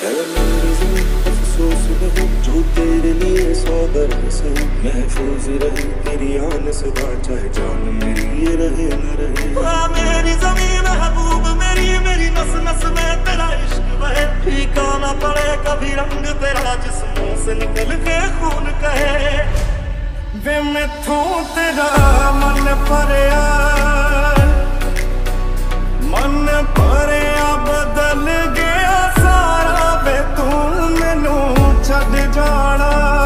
है मेरी ज़मीं अफसोस नहीं जो तेरे लिए सौ दर्द सही महफूज रहे तेरी आन सदा चाहे जान मेरी ये रहे न रहे। मेरी ज़मीं महबूब मेरी मेरी नस नस में तेरा इश्क बहे फीका ना पड़े कभी रंग तेरा जिस्मों से निकल के खून कहे। वे मैथों तेरा मन भरिया बदल गया सारा वे तू मैनू छड़ जाना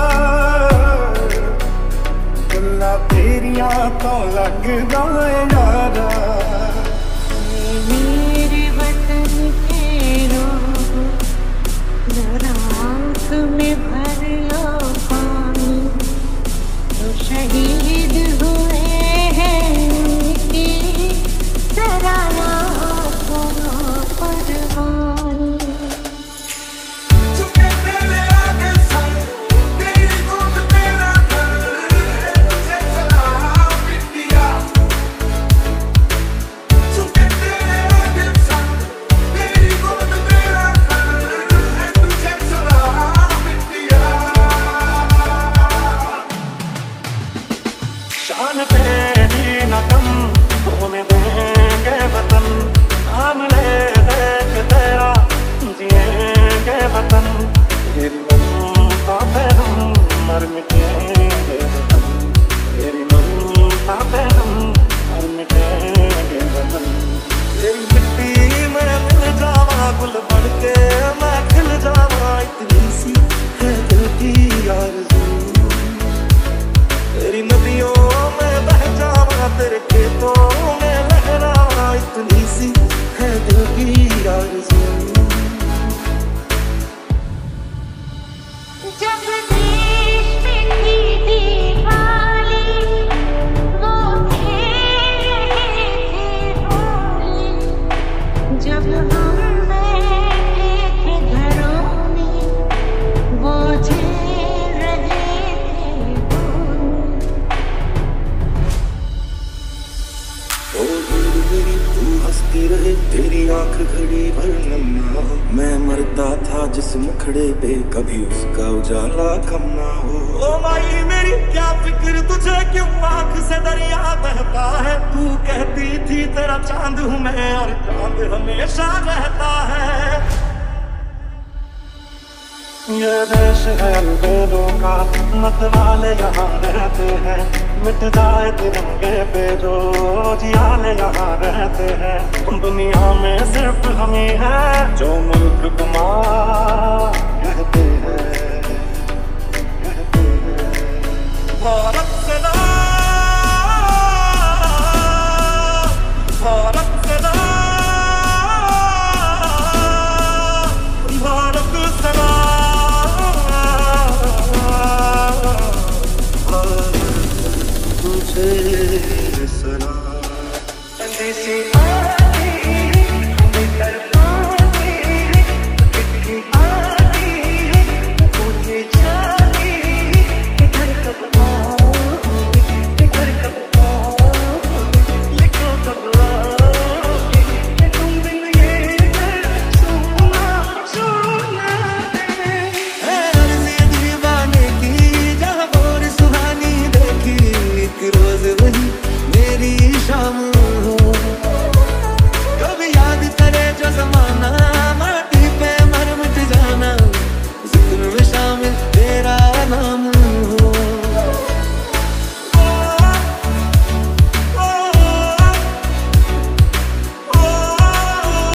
गल्लां तेरियां तो लगदा यारा। मेरे वतन के लोग रात में भर लो पानी तो शहीद हुए हैं उनकी सराहना शान तेरी न कम होने देंगे वतन नाम ले देख तेरा जिएंगे वतन तेरी ममता पे हम मर मिटेंगे वतन तेरी ममता पे हम मर मिटेंगे वतन। तेरी मिट्टी में मिल जावा गुल बन के मैं खिल जावा इतनी सी है दिल की आरज़ू। तेरी नदियों में बह जावा तेरे खेतों में लहरावा इतनी सी है दिल की आरज़ू। जब देश में थी दिवाली वो खेल रहे थे होली जब हम बैठे थे घरों में वो झेल रहे थे मेरी तू हंसती रहे तेरी आंख घड़ी भर नन्ना मैं मरता था जिस मुखड़े पे कभी उसका उजाला कम ना हो। ओ माई मेरी क्या फिक्र तुझे क्यों आंख से दरिया बहता है तू कहती थी तेरा चांद हूँ मैं और चांद हमेशा रहता है। ये देश है अलबेलों का मत वाले यहाँ रहते हैं मिट जाए तिरंगे पे जो जियाले यहाँ रहते हैं। दुनिया में सिर्फ हम ही हैं जो मुल्क कमा कहते हैं भारत से ना